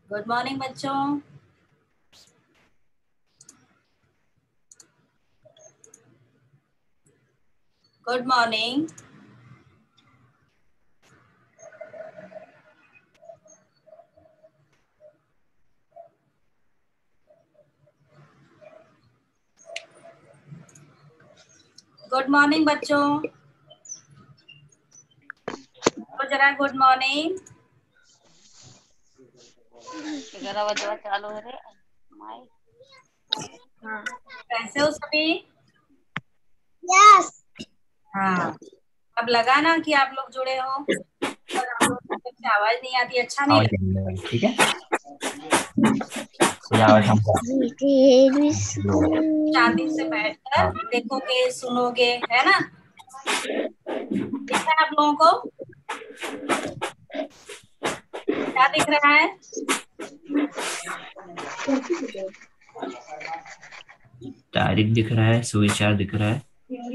Good morning बच्चों। Good morning. Good morning बच्चों। तो जरा गुड मॉर्निंग। 11 बजे चालू है रे माई। हाँ, कैसे हो सभी? यस। हाँ, अब लगा ना कि आप लोग जुड़े हो, पर आप लोग की आवाज नहीं आती, अच्छा नहीं लगता। ठीक है, कोई आवाज हमको शांति से बैठकर देखोगे, सुनोगे, है ना? दिख रहा है आप लोगों को? क्या दिख रहा है? तारीख दिख रहा है, सुविचार दिख रहा है।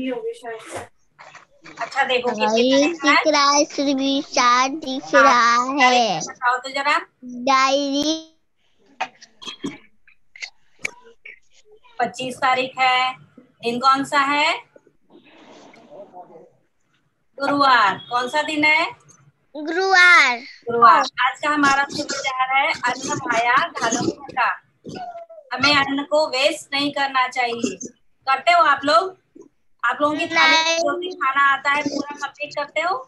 अच्छा देखो कितने दिख रहा है, सुविचार दिख रहा है, बताओ तो जरा। डायरी 25 तारीख है। दिन कौन सा है? गुरुवार। कौन सा दिन है? गुरुवार। गुरुवार। आज का हमारा सुविचार है अन्न माया घालवू नका। हमें अन्न को वेस्ट नहीं करना चाहिए। करते हो आप लोग? आप लोगों की थाली में जो भी खाना आता है पूरा कंप्लीट करते हो?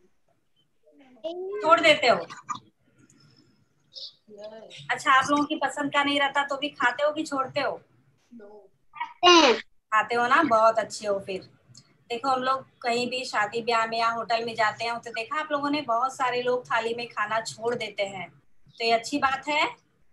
छोड़ देते हो? अच्छा, आप लोगों की पसंद का नहीं रहता तो भी खाते हो कि छोड़ते हो? खाते हो ना, बहुत अच्छे हो। फिर देखो, हम लोग कहीं भी शादी ब्याह में या होटल में जाते हैं तो देखा आप लोगों ने, बहुत सारे लोग थाली में खाना छोड़ देते हैं। तो ये अच्छी बात है?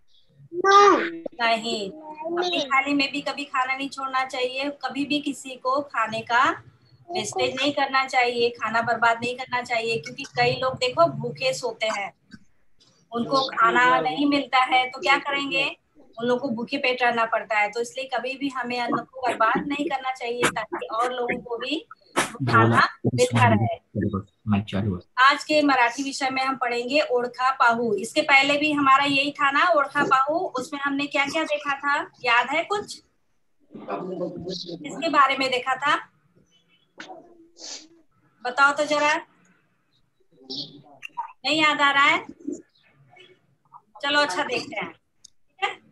नहीं, अपनी थाली में भी कभी खाना नहीं छोड़ना चाहिए। कभी भी किसी को खाने का वेस्टेज नहीं करना चाहिए, खाना बर्बाद नहीं करना चाहिए, क्योंकि कई लोग देखो भूखे सोते हैं, उनको खाना नहीं मिलता है तो क्या करेंगे? उन लोगों को भूखे पेट रहना पड़ता है। तो इसलिए कभी भी हमें अन्न को बर्बाद नहीं करना चाहिए, ताकि और लोगों को भी खाना मिलता रहे। आज के मराठी विषय में हम पढ़ेंगे ओढ़खा पाहू। इसके पहले भी हमारा यही था ना, ओढ़खा पाहू। उसमें हमने क्या क्या देखा था, याद है कुछ? किसके बारे में देखा था? बताओ तो जरा। नहीं याद आ रहा है? चलो अच्छा, देखते हैं। ठीक है,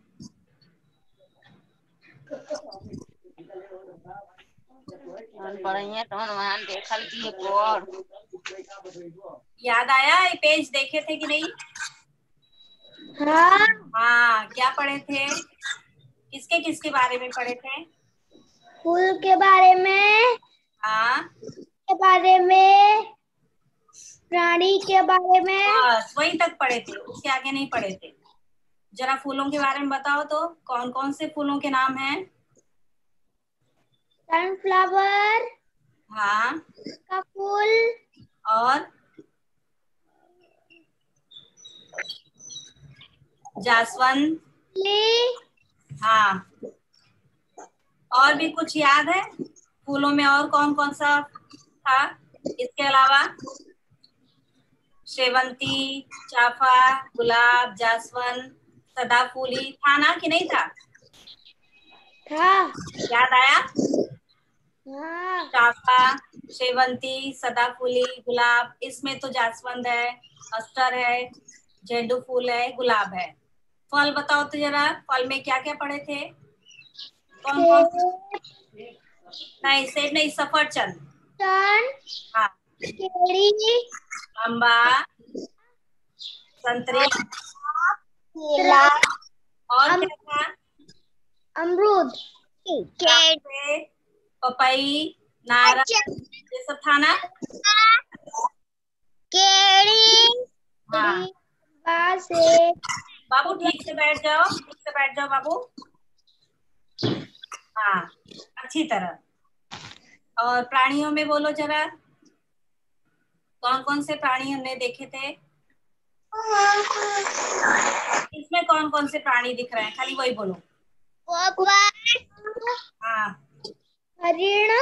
बढ़िया तो वहां देखल की एक और याद आया? ये पेज देखे थे कि नहीं? हाँ। हाँ, क्या पढ़े थे? किसके किसके बारे में पढ़े थे? फूल के बारे में, हाँ, के बारे में, प्राणी के बारे में। बस वहीं तक पढ़े थे, उसके आगे नहीं पढ़े थे। जरा फूलों के बारे में बताओ तो, कौन कौन से फूलों के नाम हैं? सनफ्लावर हाँ, का फूल, और जासवंत। हाँ, और भी कुछ याद है फूलों में? और कौन कौन सा था इसके अलावा? शेवंती, चाफा, गुलाब, जासवंत, सदाफूली था ना कि नहीं था? याद आया? हाँ। चाफा, शेवंती, सदाफूली, गुलाब। इसमें तो जासवंत है, अस्टर है, गेंडू फूल है, गुलाब है। फल बताओ तो जरा, फल में क्या क्या पढ़े थे? कौन कौन से? नहीं, सेब नहीं, सफरचंद। हाँ, केरी, अम्बा, संतरी, केला, और क्या था? अमरूद, केले, पपई, नारंग, ये सब था ना? केरी, हाँ, से बाबू ठीक से बैठ जाओ, ठीक से बैठ जाओ बाबू। हाँ, अच्छी तरह। और प्राणियों में बोलो जरा, कौन कौन से प्राणी हमने देखे थे? इसमें कौन कौन से प्राणी दिख रहे हैं, खाली वही बोलो। हाँ, हरिण,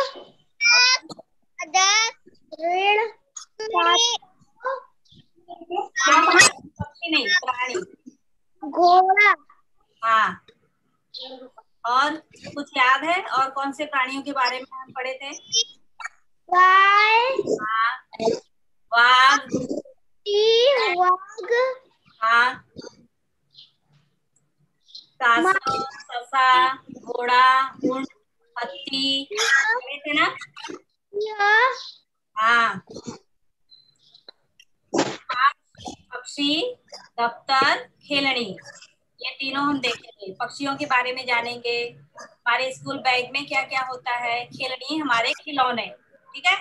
ऋण, पक्षी नहीं, प्राणी। घोड़ा। हाँ, और कुछ याद है? और कौन से प्राणियों के बारे में हम पढ़े थे? गाय। हाँ, वाघ। वाघ। हाँ, कासव, ससा, घोड़ा, ऊंट, हाथी, पढ़े थे ना? हाँ, पक्षी, दफ्तर, खेलनी, ये तीनों हम देखेंगे। पक्षियों के बारे में जानेंगे, हमारे स्कूल बैग में क्या क्या होता है, खेलनी, हमारे खिलौने। ठीक है।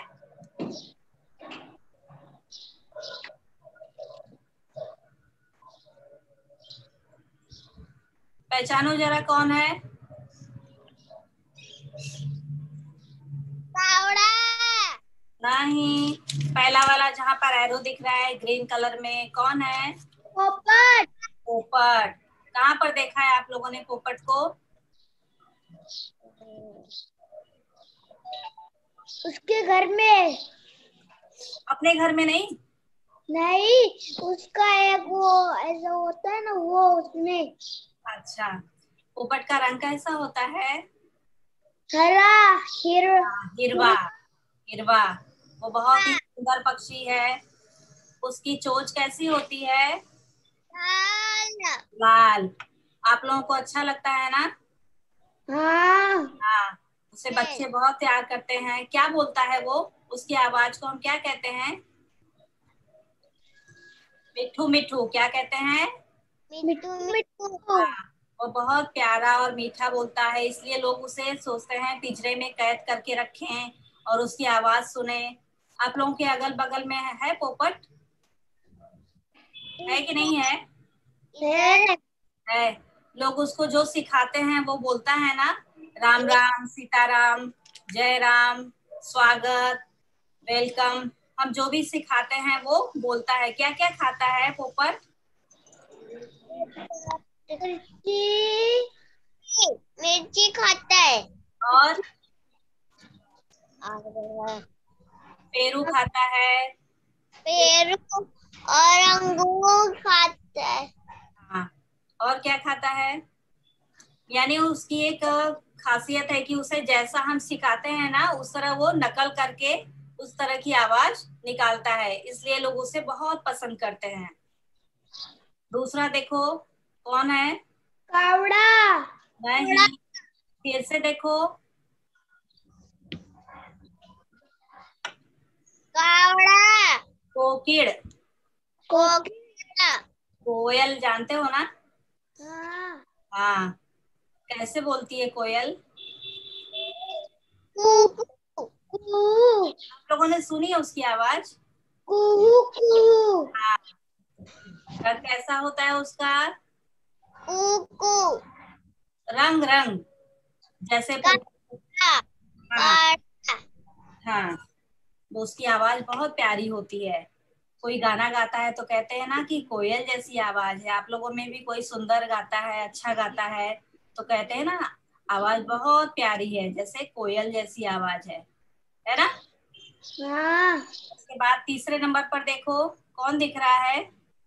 पहचानो जरा कौन है? फावड़ा। नहीं, पहला वाला जहाँ पर एरो दिख रहा है ग्रीन कलर में, कौन है? पोपट। पोपट। कहाँ पर देखा है आप लोगों ने पोपट को? उसके घर में। अपने घर में नहीं? नहीं, उसका एक वो ऐसा होता है ना, वो उसमें। अच्छा, पोपट का रंग कैसा होता है? हरा। हिरवा। हिरवा। वो बहुत ही सुंदर पक्षी है। उसकी चोंच कैसी होती है? लाल। आप लोगों को अच्छा लगता है ना? हाँ। हाँ, उसे बच्चे बहुत प्यार करते हैं। क्या बोलता है वो? उसकी आवाज को हम क्या कहते हैं? मिठू मिठू। क्या कहते हैं? मिठू मिठू। हाँ, वो बहुत प्यारा और मीठा बोलता है, इसलिए लोग उसे सोचते हैं पिंजरे में कैद करके रखें और उसकी आवाज सुने। आप लोगों के अगल बगल में है पोपट? है कि नहीं है? है। लोग उसको जो सिखाते हैं वो बोलता है ना, राम राम, सीताराम, जय राम, स्वागत, वेलकम। हम जो भी सिखाते हैं वो बोलता है। क्या क्या खाता है पोपट? मिर्ची। मिर्ची खाता है। और और पेरू खाता है। पेड़ और अंगूर खाता है। हाँ, और क्या खाता है? यानी उसकी एक खासियत है कि उसे जैसा हम सिखाते हैं ना, उस तरह वो नकल करके उस तरह की आवाज निकालता है, इसलिए लोग उसे बहुत पसंद करते हैं। दूसरा देखो, कौन है? कावड़ा। नहीं, फिर से देखो। कावड़ा। कोकिल। कोकिला। कोयल जानते हो ना? हाँ। हाँ, कैसे बोलती है कोयल? कू कू आप लोगों ने सुनी है उसकी आवाज? कू कू हाँ, और कैसा होता है उसका? कू रंग रंग जैसे काला। हाँ। हाँ, वो उसकी आवाज बहुत प्यारी होती है। कोई गाना गाता है तो कहते हैं ना कि कोयल जैसी आवाज है। आप लोगों में भी कोई सुंदर गाता है, अच्छा गाता है, तो कहते हैं ना आवाज बहुत प्यारी है, जैसे कोयल जैसी आवाज है ना? हाँ। उसके बाद तीसरे नंबर पर देखो, कौन दिख रहा है?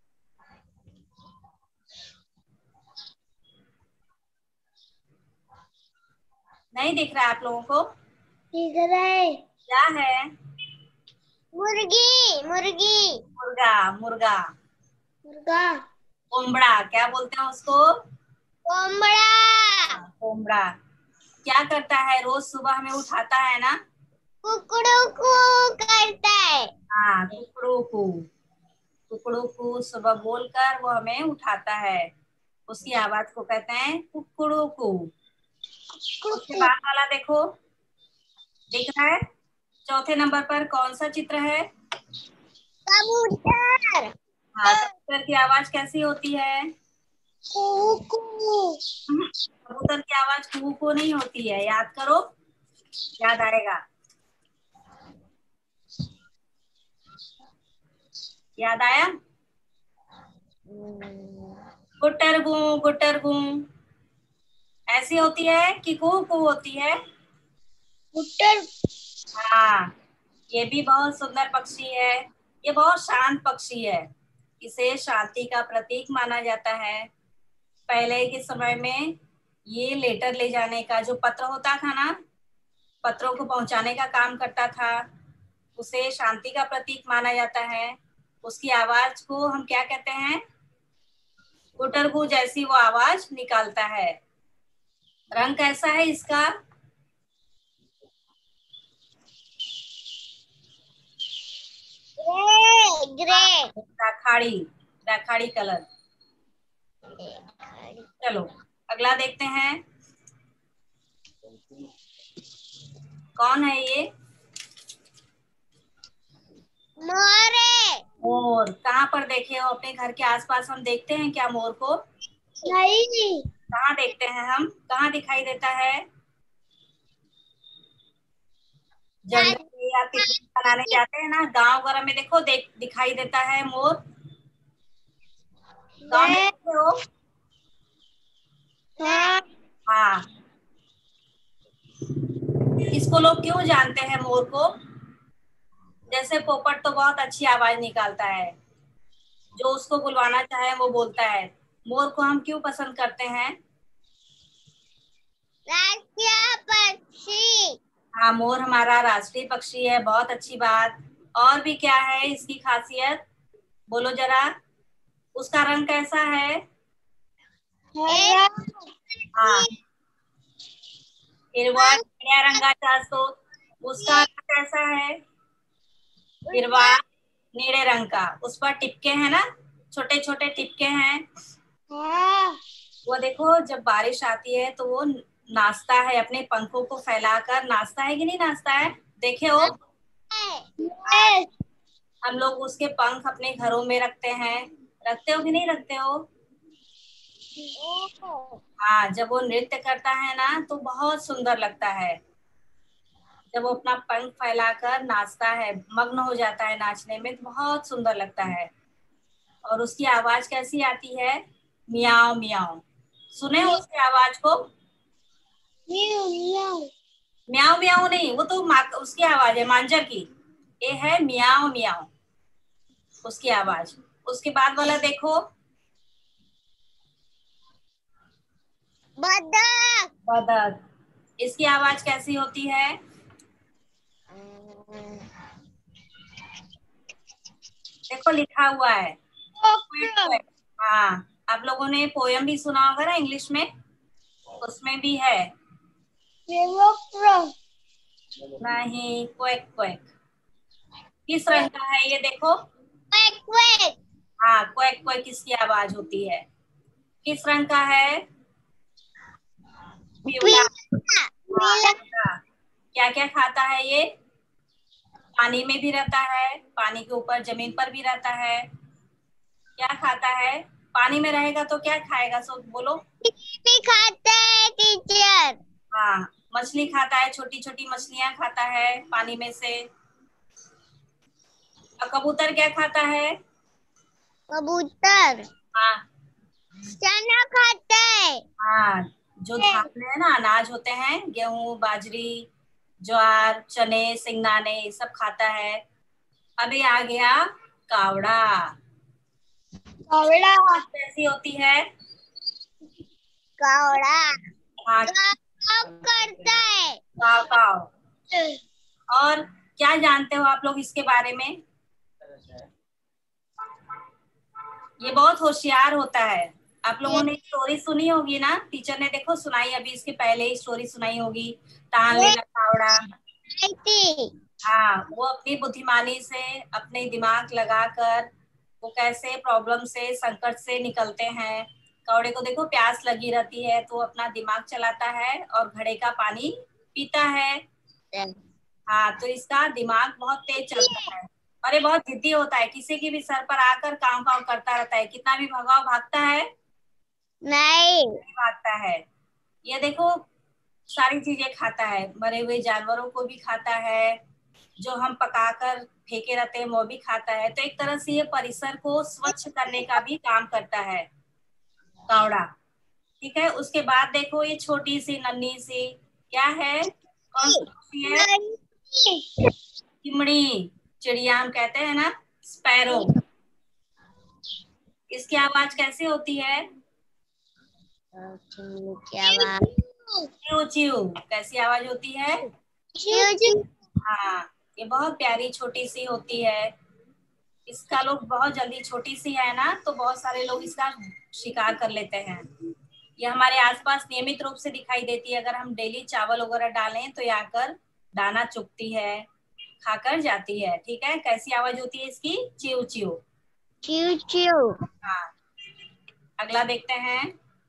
नहीं दिख रहा है आप लोगों को? ठीक है। क्या है? मुर्गी। मुर्गी। मुर्गा। मुर्गा। मुर्गा। कोमड़ा, क्या बोलते हैं उसको? कोमड़ा। हाँ, कोमड़ा। क्या करता है? रोज सुबह हमें उठाता है ना? कुकड़ू कू करता है। हाँ, कुकड़ू कू। कुकड़ू कू सुबह बोलकर वो हमें उठाता है, उसकी आवाज को कहते हैं कुकड़ू कू। उसके बाद वाला देखो, दिख रहा है? चौथे नंबर पर कौन सा चित्र है? कबूतर। हाँ, कबूतर की आवाज कैसी होती है? कू कू। कबूतर की आवाज कू को नहीं होती है, याद करो, याद आएगा। याद आया? गुटर गू, गुटर गू ऐसी होती है कि कू कू होती है? गुटर। हाँ, ये भी बहुत सुंदर पक्षी है। ये बहुत शांत पक्षी है, इसे शांति का प्रतीक माना जाता है। पहले के समय में ये लेटर ले जाने का जो पत्र होता था ना, पत्रों को पहुंचाने का काम करता था, उसे शांति का प्रतीक माना जाता है। उसकी आवाज को हम क्या कहते हैं? गुटरगू जैसी वो आवाज निकालता है। रंग कैसा है इसका? ग्रे। राखाड़ी, राखाड़ी कलर। चलो अगला देखते हैं, कौन है ये? मोर। मोर। कहाँ पर देखे हो? अपने घर के आसपास हम देखते हैं क्या मोर को? नहीं। कहाँ देखते हैं हम? कहाँ दिखाई देता है? जंगल में या पिकनिक मनाने जाते हैं ना, गांव वगैरह में देखो दिखाई देता है मोर। गांव में देखते हो? हाँ। हाँ। इसको लोग क्यों जानते हैं मोर को? जैसे पोपट तो बहुत अच्छी आवाज निकालता है, जो उसको बुलवाना चाहे वो बोलता है। मोर को हम क्यों पसंद करते हैं? राष्ट्रीय पक्षी। हाँ, मोर हमारा राष्ट्रीय पक्षी है। बहुत अच्छी बात। और भी क्या है इसकी खासियत? बोलो जरा। उसका रंग कैसा है? हाँ, हिरवा निळ्या रंगाचा असतो। उसका रंग कैसा है? हिरवा नीले रंग का। उस पर टिपके हैं ना, छोटे छोटे टिपके हैं। वो देखो जब बारिश आती है तो वो नाचता है, अपने पंखों को फैलाकर नाचता है कि नहीं नाचता है? देखे हो? हम लोग उसके पंख अपने घरों में रखते हैं। रखते हो कि नहीं रखते हो? हाँ, जब वो नृत्य करता है ना तो बहुत सुंदर लगता है। जब वो अपना पंख फैलाकर नाचता है, मग्न हो जाता है नाचने में, तो बहुत सुंदर लगता है। और उसकी आवाज कैसी आती है? मियाओ मियाओ। सुने हो उसकी आवाज को? म्याओ म्याओ नहीं, वो तो उसकी आवाज है मांजर की। ये है मियाओ मियाओ उसकी आवाज। उसके बाद वाला देखो, बतख। बदक। इसकी आवाज कैसी होती है? देखो लिखा हुआ है। हाँ, आप लोगों ने पोयम भी सुना होगा ना इंग्लिश में, उसमें भी है। नहीं, क्वेक क्वेक। किस रंग का है ये देखो? हाँ, क्वेक क्वेक किसकी आवाज होती है? किस रंग का है? पीला। क्या क्या खाता है ये? पानी में भी रहता है, पानी के ऊपर जमीन पर भी रहता है। क्या खाता है? पानी में रहेगा तो क्या खाएगा? सो बोलो। खाता है टीचर। हाँ, मछली खाता है, छोटी छोटी मछलियां खाता है पानी में से। और कबूतर क्या खाता है? कबूतर हाँ चना खाता है। हाँ, जो धान है ना, अनाज होते हैं, गेहूं, बाजरी, ज्वार, चने, सिंगदाने, ये सब खाता है। अभी आ गया कावड़ा। कावड़ा। कैसी होती है? कावड़ा हाँ, करता है। काव काव। और क्या जानते हो आप लोग इसके बारे में? ये बहुत होशियार होता है। आप लोगों ने स्टोरी सुनी होगी ना, टीचर ने देखो सुनाई, अभी इसके पहले ही स्टोरी सुनाई होगी, तान लेना कावड़ा। हाँ, वो अपनी बुद्धिमानी से, अपने दिमाग लगाकर वो कैसे प्रॉब्लम से, संकट से निकलते हैं। कौड़े को देखो प्यास लगी रहती है तो अपना दिमाग चलाता है और घड़े का पानी पीता है। हाँ, तो इसका दिमाग बहुत तेज चलता है और ये बहुत जिद्दी होता है। किसी की भी सर पर आकर काम काम करता रहता है। कितना भी भगाओ भागता है? नहीं भागता है। ये देखो सारी चीजें खाता है, मरे हुए जानवरों को भी खाता है, जो हम पकाकर फेंके रहते हैं वो भी खाता है। तो एक तरह से ये परिसर को स्वच्छ करने का भी काम करता है कावड़ा। ठीक है, उसके बाद देखो ये छोटी सी नन्ही सी क्या है? कौन सी पक्षी है? चिमड़ी, चिड़िया हम कहते हैं ना, स्पैरो। इसकी आवाज कैसी होती है? चिमनी की आवाज। च्यू च्यू कैसी आवाज होती है? हाँ, ये बहुत प्यारी छोटी सी होती है। इसका लोग बहुत जल्दी, छोटी सी है ना, तो बहुत सारे लोग इसका शिकार कर लेते हैं। ये हमारे आसपास नियमित रूप से दिखाई देती है। अगर हम डेली चावल वगैरह डालें तो ये आकर दाना चुगती है, खाकर जाती है। ठीक है, कैसी आवाज होती है इसकी? च्यू च्यू। च्यू च्यू। हाँ, अगला देखते हैं।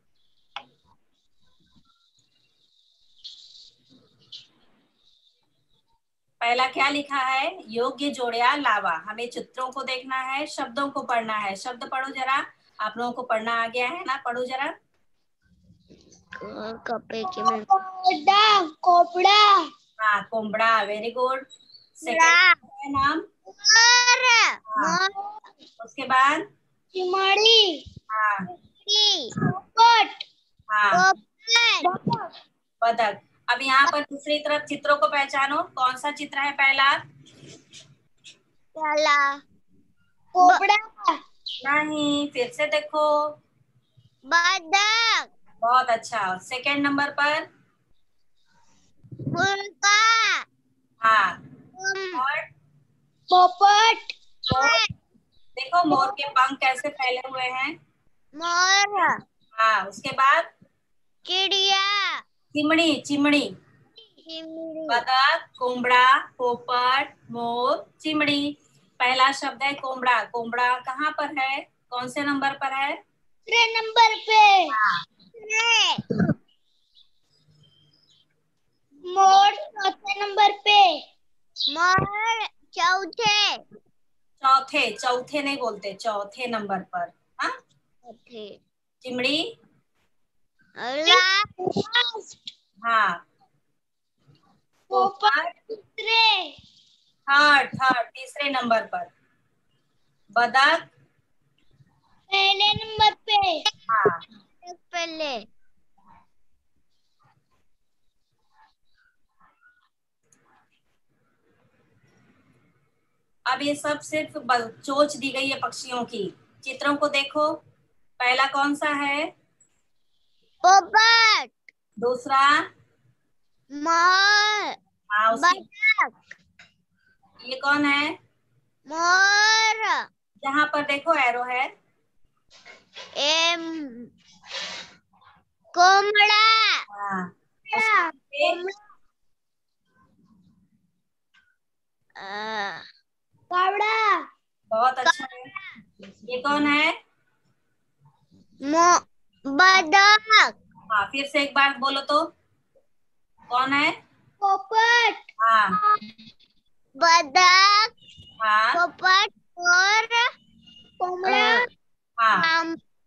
पहला क्या लिखा है? योग्य जोड़िया लावा। हमें चित्रों को देखना है, शब्दों को पढ़ना है। शब्द पढ़ो जरा, आप लोगों को पढ़ना आ गया है ना? पढ़ो जरा। कपड़े के में कोपड़ा। हाँ, कोमड़ा, वेरी गुड। सेकंड है नाम? हाँ, उसके बाद? चिमड़ी। हाँ, पोपट। हाँ, बतख। अब यहाँ पर दूसरी तरफ चित्रों को पहचानो। कौन सा चित्र है पहला? कोपड़ा। नहीं, फिर से देखो। बतख। बहुत अच्छा। सेकंड नंबर पर? मुर्गा। हाँ, और पोपट। मोर। देखो मोर के पंख कैसे फैले हुए हैं। मोर। हाँ, उसके बाद? चिड़िया। चिमड़ी, चिमड़ी। चिमड़ी। बतख, कोमड़ा, पोपट, मोर, चिमड़ी। पहला शब्द है कोमड़ा। कोमड़ा कहाँ पर है? कौन से नंबर पर है? तीसरे नंबर पे। हाँ, मोर चौथे नंबर पे। मोर चौथे। चौथे। चौथे नहीं बोलते, चौथे नंबर पर। हाँ, चिमड़ी। लास्ट। हाँ, पोपट तीसरे। थर्ड। थर्ड, तीसरे नंबर पर। बतख पहले नंबर पे। हाँ, पहले। अब ये सब सिर्फ चोंच दी गई है पक्षियों की। चित्रों को देखो। पहला कौन सा है? पोपट। दूसरा? मोर। हाँ, उसकी। बतख। ये कौन है? मोर। जहां पर देखो एरो है। एम। कोमड़ा। हाँ, उसके कावड़ा। बहुत अच्छा है। ये कौन है? बतख। हाँ, फिर से एक बार बोलो तो। कौन है? पोपट। हाँ, बतख। हाँ, पोपट और कोमड़ा। हाँ,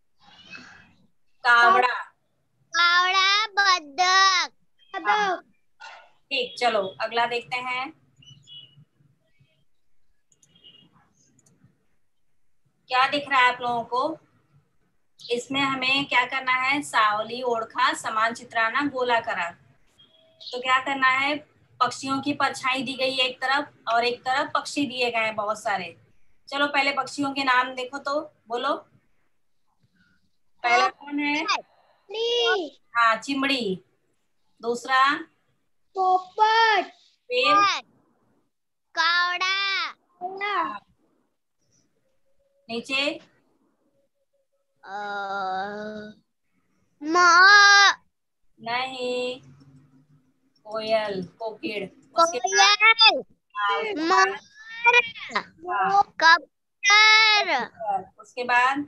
कावड़ा। कावड़ा। बतख। हाँ, ठीक, चलो अगला देखते हैं। क्या दिख रहा है आप लोगों को? इसमें हमें क्या करना है? सावली, ओरखा, समान चित्राना, गोला करा। तो क्या करना है? पक्षियों की परछाई दी गई है एक तरफ, और एक तरफ पक्षी दिए गए हैं बहुत सारे। चलो पहले पक्षियों के नाम देखो तो बोलो। पहला कौन है? हाँ, चिमड़ी। दूसरा? पोपट। फिर? कावड़ा। हाँ, नीचे? नहीं, कोयल, कोकिड़। उसके बाद? कोयल। हाँ, उसके बाद? हाँ, कबूतर। उसके बाद?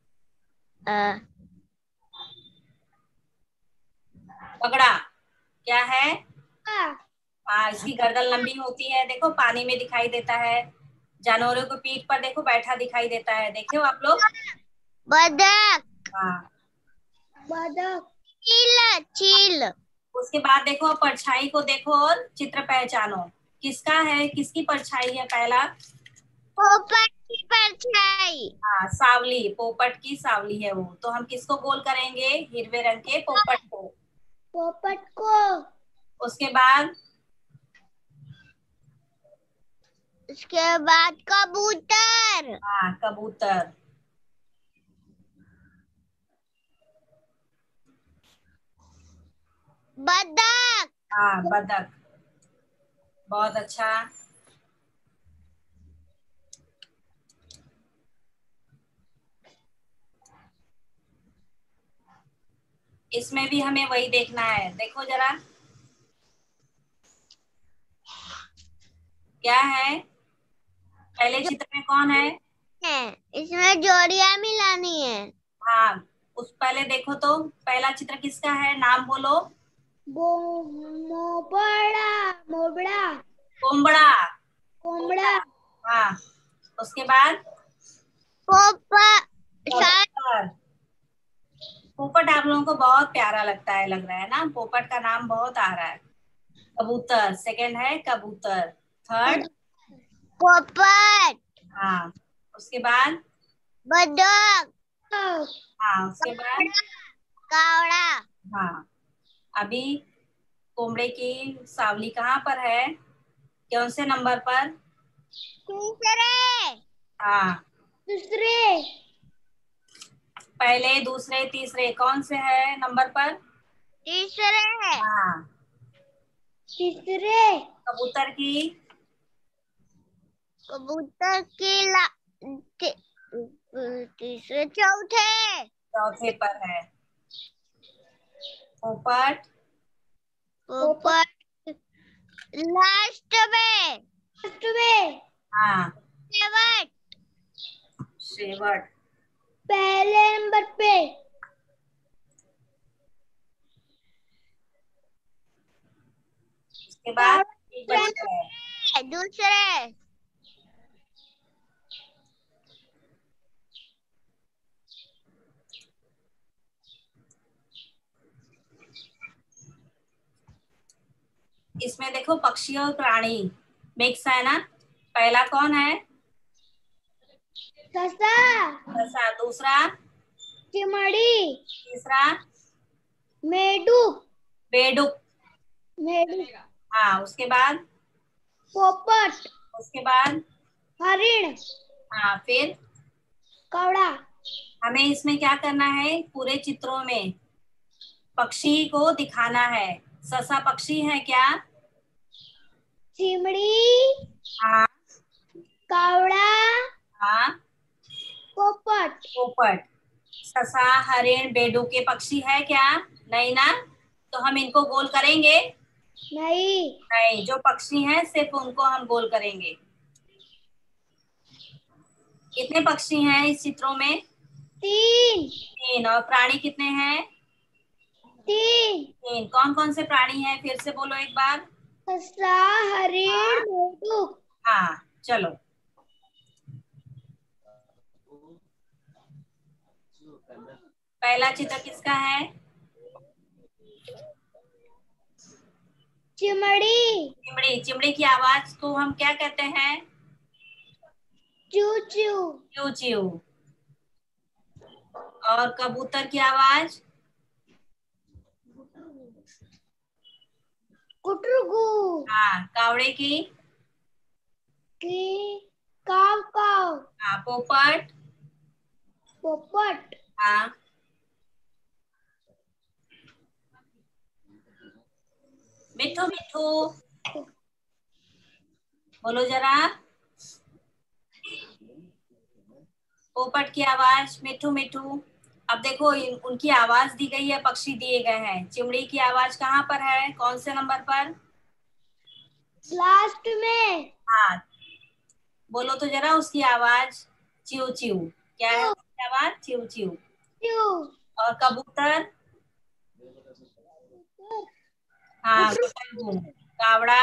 पगड़ा। क्या है? हाँ, इसकी गर्दन लंबी होती है, देखो पानी में दिखाई देता है। जानवरों को पीठ पर देखो बैठा दिखाई देता है, देखे हो आप लोग? बतख। हाँ, बतख। चील। चील। उसके बाद देखो परछाई को देखो और चित्र पहचानो। किसका है? किसकी परछाई है पहला? पोपट की परछाई। हाँ, सावली, पोपट की सावली है वो। तो हम किसको गोल करेंगे? हिरवे रंग के पोपट को। पोपट को। उसके बाद? उसके बाद कबूतर। हाँ, कबूतर। बतख। हाँ, बतख। बहुत अच्छा। इसमें भी हमें वही देखना है, देखो जरा क्या है। पहले चित्र में कौन है? इसमें जोड़ियां मिलानी है। हाँ, उस पहले देखो तो पहला चित्र किसका है, नाम बोलो। मोबड़ा, मोबड़ा, कोमबड़ा। कोमड़ा, हाँ, उसके बाद पोपट। कबूतर। पोपट आप लोगों को बहुत प्यारा लगता है, लग रहा है ना, पोपट का नाम बहुत आ रहा है। कबूतर सेकंड है, कबूतर थर्ड। पोपट। हाँ, उसके बाद बतख। हाँ, उसके बाद कावड़ा। हाँ। अभी कोमड़े की सावली कहाँ पर है, कौन से नंबर पर? तीसरे। हाँ, दूसरे। पहले दूसरे तीसरे कौन से है नंबर पर? तीसरे। हाँ, तीसरे। कबूतर की कबूतर की तीसरे चौथे। चौथे पर है। पोपट पोपट लास्ट में। लास्ट में। हाँ, सेवट शेवट। पहले नंबर पे। उसके बाद एक बच्चा है। दूसरे। इसमें देखो पक्षी और प्राणी मिक्स है ना। पहला कौन है? ससा। ससा। दूसरा? चिमड़ी। तीसरा? मेढक। बेडुक। मेढक। हाँ, उसके बाद? पोपट। उसके बाद? हरिण। हाँ, फिर कौड़ा। हमें इसमें क्या करना है, पूरे चित्रों में पक्षी को दिखाना है। ससा पक्षी है क्या? चिमड़ी। हाँ। कौड़ा। हाँ, पोपट। पोपट। ससा हरिण बेडुक के पक्षी है क्या? नहीं ना, तो हम इनको गोल करेंगे नहीं। नहीं, जो पक्षी हैं सिर्फ उनको हम गोल करेंगे। कितने पक्षी हैं इस चित्रों में? तीन। तीन। और प्राणी कितने हैं? तीन। तीन। कौन कौन से प्राणी हैं, फिर से बोलो एक बार। ससा, हरिण, हाँ। मेढक। हाँ, चलो। पहला चित्र किसका है? चिमड़ी। चिमड़ी। चिमड़ी की आवाज को हम क्या कहते हैं? चू चू। च्यू च्यू। और कबूतर की आवाज? कुटरुगु। हाँ। कावड़े की? की काव काव। हाँ। पोपट? पोपट। हाँ। मिठू मिठू बोलो जरा। पोपट की आवाज मिठू मिठू। अब देखो उनकी आवाज दी गई है, पक्षी दिए गए हैं। चिमड़ी की आवाज कहाँ पर है, कौन से नंबर पर? लास्ट में। हाँ, बोलो तो जरा उसकी आवाज। च्यू च्यू। क्या है उसकी आवाज? च्यू च्यू। चू। और कबूतर? हाँ, गुटरगू। कावड़ा?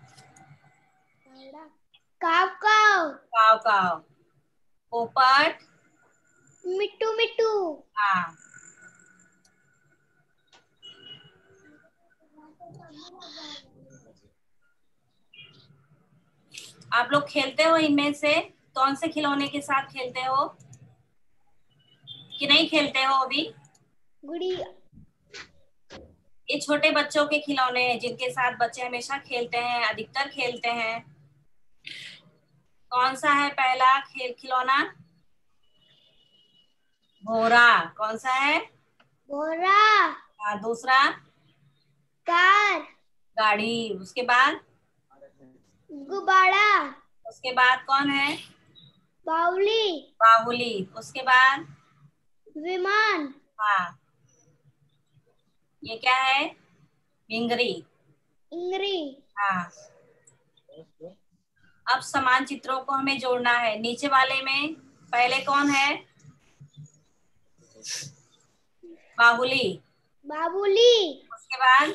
काव काव। काव काव। पोपट? मिट्टू मिट्टू। हाँ। आप लोग खेलते हो इनमें से कौन से खिलौने के साथ खेलते हो, कि नहीं खेलते हो अभी? गुड़िया। ये छोटे बच्चों के खिलौने हैं जिनके साथ बच्चे हमेशा खेलते हैं, अधिकतर खेलते हैं। कौन सा है पहला खेल खिलौना? भोरा। कौन सा है? बोरा। हाँ, दूसरा? कार, गाड़ी। उसके बाद गुब्बारा, उसके बाद कौन है? बावली, बाहुली। उसके बाद विमान, हाँ, ये क्या है? भिंगरी। इंगरी, हाँ, अब समान चित्रों को हमें जोड़ना है। नीचे वाले में पहले कौन है? बाहुली। बाबुली, उसके बाद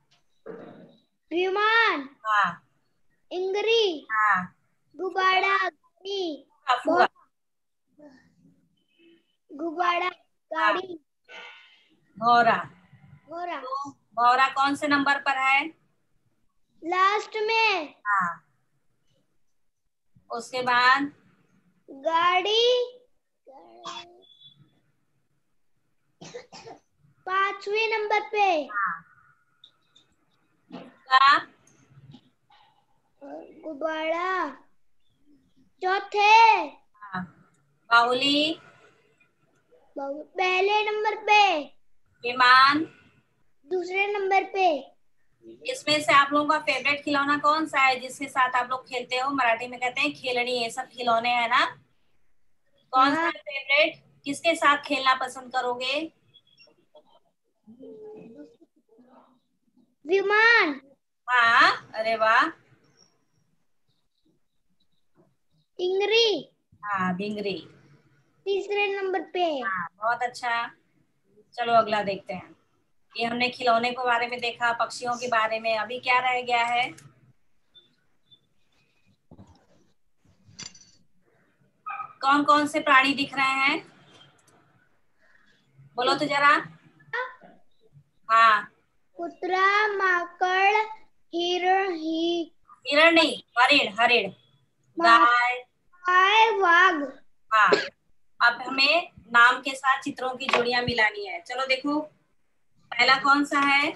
विमान, हाँ इंगरी, हाँ, गुब्बारा, गाड़ी, फुगा। गुब्बारा, हाँ, गाड़ी, भौरा। घोड़ा। तो भौरा कौन से नंबर पर है? लास्ट में हाँ। उसके बाद गाड़ी, 5वें नंबर पे, हाँ, का गुब्बारा चौथे, हाँ, बाहुली, पहले नंबर पे, विमान। दूसरे नंबर पे, इसमें से आप लोगों का फेवरेट खिलौना कौन सा है जिसके साथ आप लोग खेलते हो? मराठी में कहते हैं खेलनी। ये सब खिलौने हैं ना? कौन सा हाँ, है फेवरेट? किसके साथ खेलना पसंद करोगे? विमान, हाँ, अरे वाह। इंगरी हाँ, भिंगरी। तीसरे नंबर पे। हाँ, बहुत अच्छा। चलो अगला देखते हैं। ये हमने खिलौने के बारे में देखा, पक्षियों के बारे में। अभी क्या रह गया है? कौन कौन से प्राणी दिख रहे हैं? बोलो तो जरा। हाँ, कुतरा, माकड़, हिरण, हिरण नहीं, हरिण। हरिण, गाय। गाय, वाघ। हाँ, अब हमें नाम के साथ चित्रों की जोड़ियां मिलानी है। चलो देखो, पहला कौन सा है?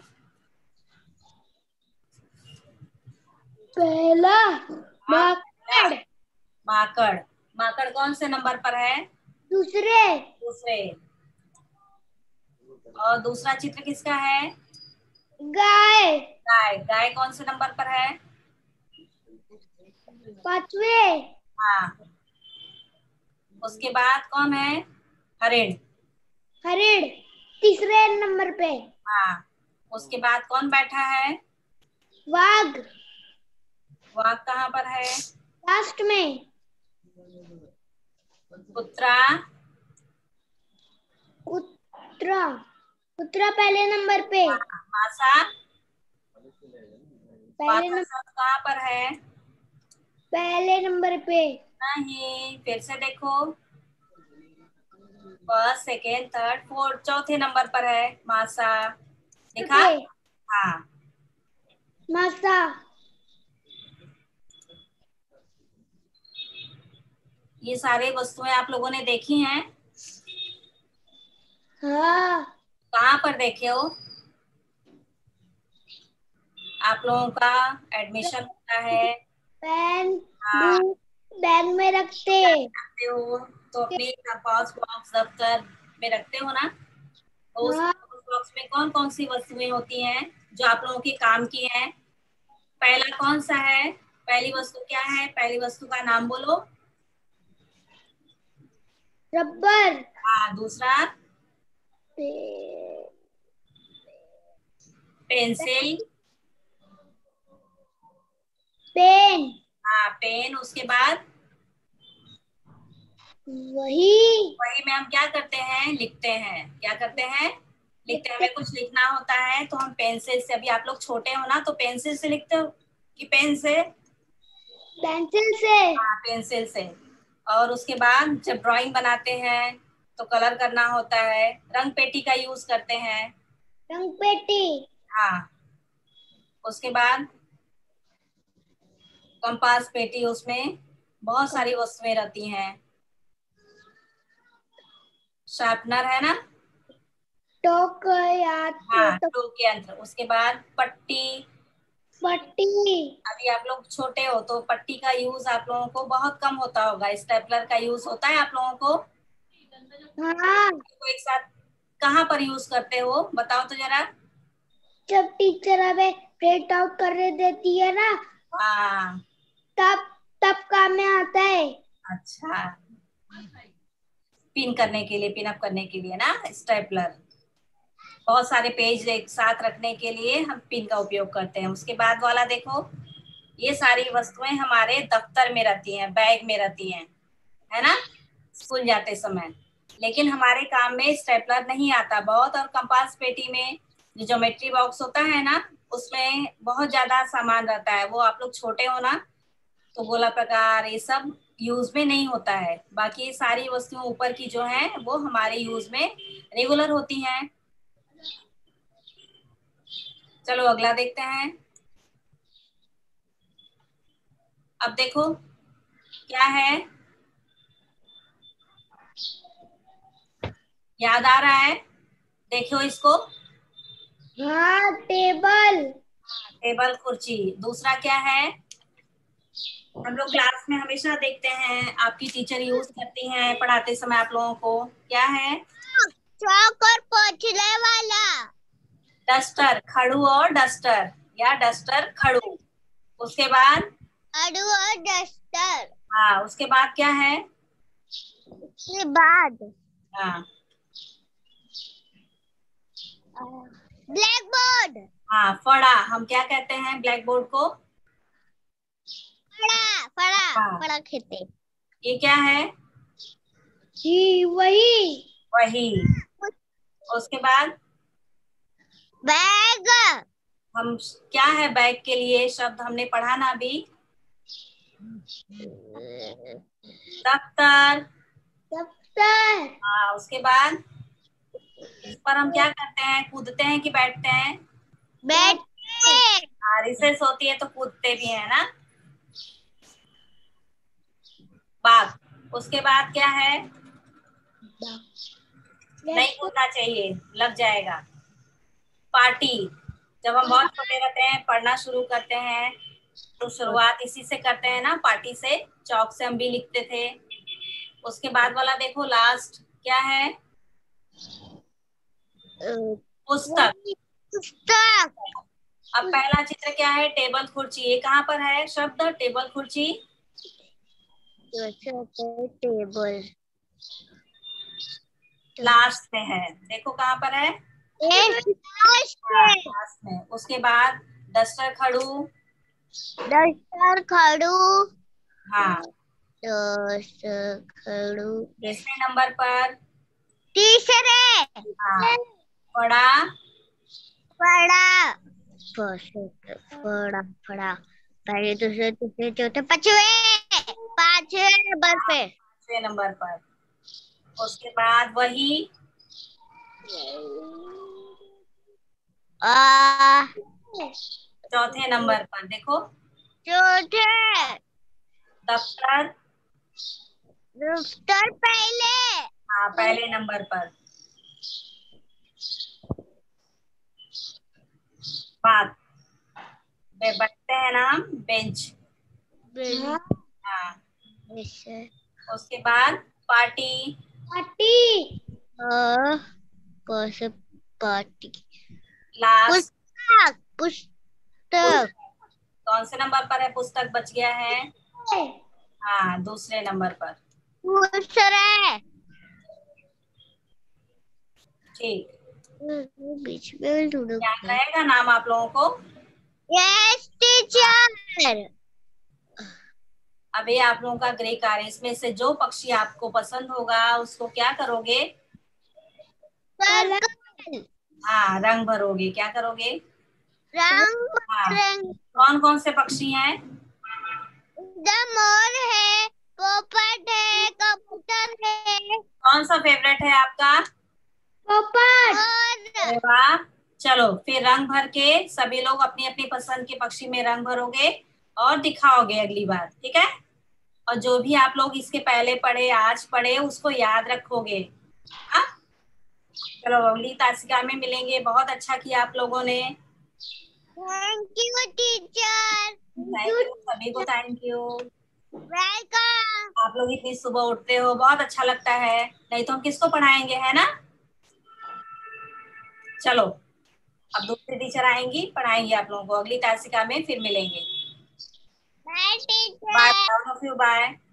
पहला हाँ, पहला माकड़, माकड़। माकड़ कौन से नंबर पर है? दूसरे दूसरे। और दूसरा चित्र किसका है? गाय, गाय। गाय कौन से नंबर पर है? 5वें, हाँ। उसके बाद कौन है? हरिण। हरिण तीसरे नंबर पे, हाँ। उसके बाद कौन बैठा है? वाघ वाघ कहाँ पर है? लास्ट में, कुत्रा। कुत्रा कुत्रा पहले नंबर पे, हाँ, मासा। पहले मासा नंबर सब कहाँ पर है? पहले नंबर पे, नहीं, फिर से देखो। फर्स्ट, सेकेंड, थर्ड, फोर्थ, चौथे नंबर पर है मासा। देखा? पे हाँ। मासा। ये सारे वस्तुएं आप लोगों ने देखी हैं? हाँ, कहाँ पर देखे हो? आप लोगों का एडमिशन होता है। पेन, हाँ, बुक बैग में रखते, रखते हो तो अपने पास बॉक्स दफ्तर में रखते हो ना? तो उस हाँ, बॉक्स में कौन कौन सी वस्तुएं होती हैं जो आप लोगों के काम की हैं? पहला कौन सा है? पहली वस्तु क्या है? पहली वस्तु का नाम बोलो। रबर, हाँ, दूसरा पे- पेंसिल। पेन, हाँ, पेन। उसके बाद वही वही में हम क्या करते हैं? लिखते हैं। क्या करते हैं? लिखते हैं। हमें कुछ लिखना होता है तो हम पेंसिल से, अभी आप लोग छोटे हो ना तो पेंसिल से लिखते हो कि पेन से? पेंसिल से, हाँ, पेंसिल से। और उसके बाद जब ड्राइंग बनाते हैं तो कलर करना होता है, रंग पेटी का यूज करते हैं। रंग पेटी, हाँ। उसके बाद कंपास पेटी, उसमें बहुत सारी वस्तुएं रहती हैं। शार्पनर है ना? टोक या हाँ, टूल के यंत्र। उसके बाद पट्टी। पट्टी, अभी आप लोग छोटे हो तो पट्टी का यूज आप लोगों को बहुत कम होता होगा। स्टेपलर का यूज होता है आप लोगों को? हाँ, तो एक साथ कहाँ पर यूज करते हो बताओ तो जरा। जब टीचर हमें प्रिंट आउट करने देती है ना, हाँ तब तब काम में आता है। अच्छा, पिन करने के लिए, पिन अप करने के लिए ना, स्टेपलर। बहुत सारे पेज एक साथ रखने के लिए हम पिन का उपयोग करते हैं। उसके बाद वाला देखो, ये सारी वस्तुएं हमारे दफ्तर में रहती हैं, बैग में रहती हैं, है ना, स्कूल जाते समय। लेकिन हमारे काम में स्टेपलर नहीं आता बहुत। और कंपास पेटी में जो ज्योमेट्री बॉक्स होता है ना, उसमें बहुत ज्यादा सामान रहता है। वो आप लोग छोटे हो ना, तो गोला प्रकार ये सब यूज में नहीं होता है। बाकी सारी वस्तुएं ऊपर की जो है वो हमारे यूज में रेगुलर होती हैं। चलो अगला देखते हैं। अब देखो क्या है, याद आ रहा है? देखो इसको, हाँ, टेबल। टेबल कुर्सी। दूसरा क्या है, हम लोग क्लास में हमेशा देखते हैं, आपकी टीचर यूज करती हैं पढ़ाते समय आप लोगों को, क्या है? चौक और पोंछने वाला। डस्टर, खड़ू और डस्टर, या डस्टर खड़ू। उसके बाद खड़ू और डस्टर। हाँ, उसके बाद क्या है? उसके बाद हाँ ब्लैक बोर्ड। हाँ, फड़ा। हम क्या कहते हैं ब्लैक बोर्ड को? फड़ा फड़ा हाँ। फड़ा खेते। ये क्या है? जी वही। वही। उसके बाद बैग। हम क्या है बैग के लिए शब्द हमने पढ़ा ना अभी? दफ्तर। दफ्तर। हाँ, उसके बाद इस पर हम क्या करते हैं, कूदते हैं कि बैठते हैं? बैठते। हाँ, रिसेस होती है तो कूदते भी है ना। बाग। उसके बाद क्या है? नहीं कूदना चाहिए, लग जाएगा। पार्टी। जब हम बहुत छोटे रहते हैं, पढ़ना शुरू करते हैं, तो शुरुआत इसी से करते हैं ना, पार्टी से। चौक से हम भी लिखते थे। उसके बाद वाला देखो, लास्ट क्या है? पुस्तक। पुस्तक। अब पहला चित्र क्या है? टेबल कुर्सी। ये कहाँ पर है शब्द टेबल कुर्सी? टेबल लास्ट में है, देखो कहाँ पर है? हाँ, लास्ट में। उसके बाद डस्टर खड़ू। डस्टर खड़ू। हाँ, डस्टर खड़ू। तीसरे नंबर पर। तीसरे। हाँ, बड़ा। बड़ा। बड़ा बड़ा। पहले दूसरे तीसरे चौथे पांचवे। पांचवे नंबर पे। पांचवें नंबर पर। उसके बाद वही। चौथे नंबर पर देखो, चौथे। दफ्तर। दफ्तर पहले। हाँ, पहले नंबर पर। बात, बैठते हैं नाम बेंच। हाँ, उसके बाद पार्टी। पार्टी। पार्टी। लास्ट। पुस्तक। पुस्तक। कौन से नंबर पर है? पुस्तक बच गया है। हाँ, दूसरे नंबर पर। दूसरे। ठीक, बीच में याद रहेगा नाम आप लोगों को? Yes teacher. अभी आप लोगों का गृह कार्य, इसमें से जो पक्षी आपको पसंद होगा उसको क्या करोगे? हाँ, रंग भरोगे। क्या करोगे? रंग। हाँ, रंग। कौन कौन से पक्षी हैं? मोर है, पोपट है, कबूतर है। कौन सा फेवरेट है आपका? पोपट। अरे वाह। चलो फिर रंग भर के सभी लोग अपनी अपनी पसंद के पक्षी में रंग भरोगे और दिखाओगे अगली बार, ठीक है? और जो भी आप लोग इसके पहले पढ़े, आज पढ़े, उसको याद रखोगे। हाँ, चलो अगली तासिका में मिलेंगे। बहुत अच्छा किया आप लोगों ने। Thank you teacher. Thank you, सभी को थैंक यू। वेलकम। आप लोग इतनी सुबह उठते हो, बहुत अच्छा लगता है। नहीं तो हम किसको पढ़ाएंगे, है ना? चलो अब दूसरी टीचर आएंगी, पढ़ाएंगी आप लोगों को। अगली तासिका में फिर मिलेंगे। Bye teacher. Bye all of you, bye.